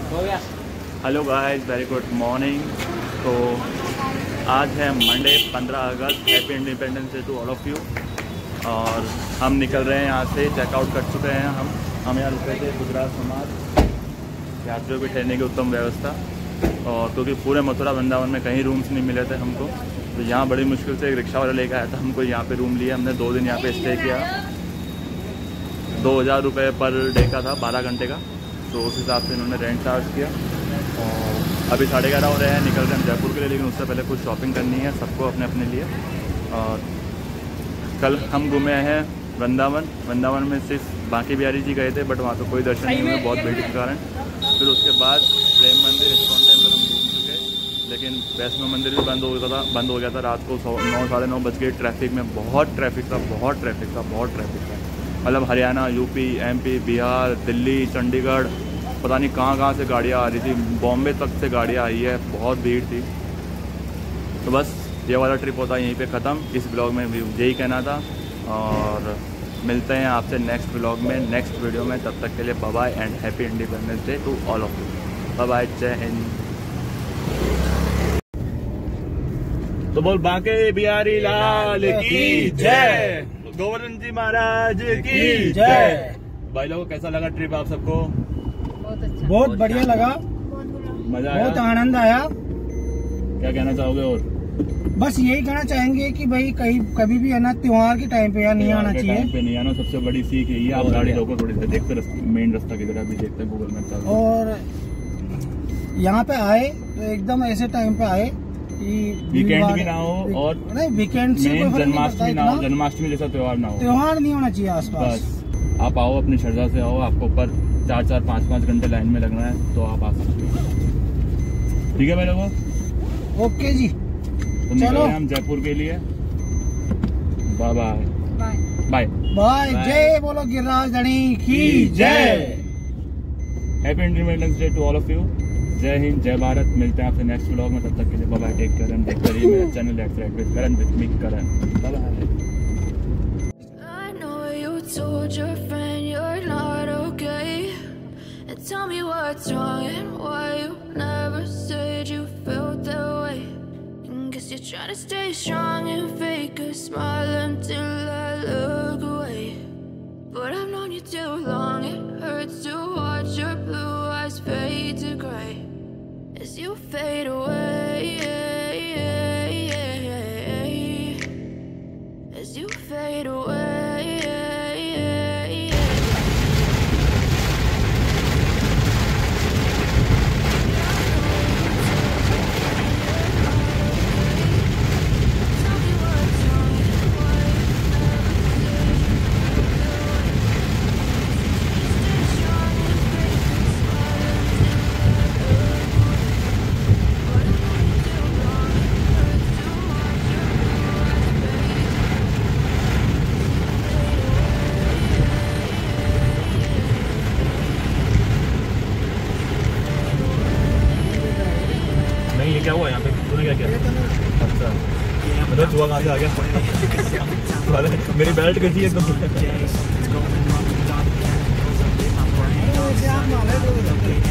Hello guys, very good morning. तो आज है मंडे 15 अगस्त। Happy independence day to all of you. और हम निकल रहे हैं यहाँ से, चेकआउट कर चुके हैं। हम यहाँ रुके थे गुजरात समाज, यात्रियों की ठहरने की उत्तम व्यवस्था। और क्योंकि पूरे मथुरा वृंदावन में कहीं रूम्स नहीं मिले थे हमको, तो यहाँ बड़ी मुश्किल से एक रिक्शा वाला लेकर आया था, हमको यहाँ पे रूम लिया। हमने 2 दिन यहाँ पे स्टे किया। 2000 रुपये पर डे का था, 12 घंटे का। तो उस हिसाब से इन्होंने रेंट चार्ज किया। और अभी 11:30 हो रहे हैं, निकल रहे हैं जयपुर के लिए। लेकिन उससे पहले कुछ शॉपिंग करनी है सबको अपने अपने लिए। और कल हम घूमे हैं वृंदावन में सिर्फ बांके बिहारी जी गए थे, बट वहाँ तो कोई दर्शन नहीं हुए, बहुत भीड़ के कारण। फिर उसके बाद प्रेम मंदिर, इस्कॉन टेम्पल हम घूम चुके। लेकिन वैष्णो मंदिर भी बंद हो गया था रात को 9 साढ़े 9 बज गए। ट्रैफिक में बहुत ट्रैफिक था। मतलब हरियाणा, यूपी, एमपी, बिहार, दिल्ली, चंडीगढ़, पता नहीं कहाँ से गाड़ियाँ आ रही थी। बॉम्बे तक से गाड़ियाँ आई है, बहुत भीड़ थी। तो बस ये वाला ट्रिप होता है यहीं पे ख़त्म। इस ब्लॉग में भी यही कहना था। और मिलते हैं आपसे नेक्स्ट ब्लॉग में, नेक्स्ट वीडियो में। तब तक के लिए bye bye and happy independence day to all of you. Bye bye, जय हिंद। तो बोल बांके बिहारी लाल की जय, गोवर्धन जी महाराज की जय। भाई लोगों, कैसा लगा ट्रिप आप सबको? बहुत अच्छा, बहुत बढ़िया लगा, मजा आया, बहुत आनंद आया। क्या कहना चाहोगे? और बस यही कहना चाहेंगे कि भाई कभी भी है ना, त्योहार के टाइम पे यार नहीं आना चाहिए। टाइम पे नहीं आना, सबसे बड़ी सीख यही है। आप गाड़ी रोको थोड़ी देर, देखते मेन रास्ता किधर है, अभी देखते हैं गूगल मैप। और यहाँ पे आए तो एकदम ऐसे टाइम पे आए कि वीकेंड भी ना हो, और नहीं वीकेंड से जन्माष्टमी ना हो, जन्माष्टमी जैसा त्योहार ना हो, त्योहार नहीं होना चाहिए आसपास। बस आप आओ, अपनी श्रद्धा से आओ। आपको ऊपर 4-4, 5-5 घंटे लाइन में लगना है, तो आप आ सकते हो। ठीक है भाई लोगों, ओके जी, तो निकल रहे हैं हम जयपुर के लिए। Bye bye bye. जय बोलो गिरिराज धणी की जय। Happy independence day to all of you. जय हिंद, जय भारत। मिलते हैं आपसे नेक्स्ट ब्लॉग में। तब तक के लिए bye bye, take care and देखते रहिए मेरा channel let's ride with Karan with me Karan. Bye bye. I know you told your friend you're not okay, and tell me what's wrong and why you never said you felt that way. And guess you're trying to stay strong and fake a smile until I look away. But I've known you too long, it hurts to watch your blue eyes fade to gray as you fade away, as you fade away. नहीं, ये क्या हुआ यहाँ पे? तूने क्या किया? अच्छा, मतलब जुआ कहाँ से आ गया? मेरी बेल्ट कैसी है? आप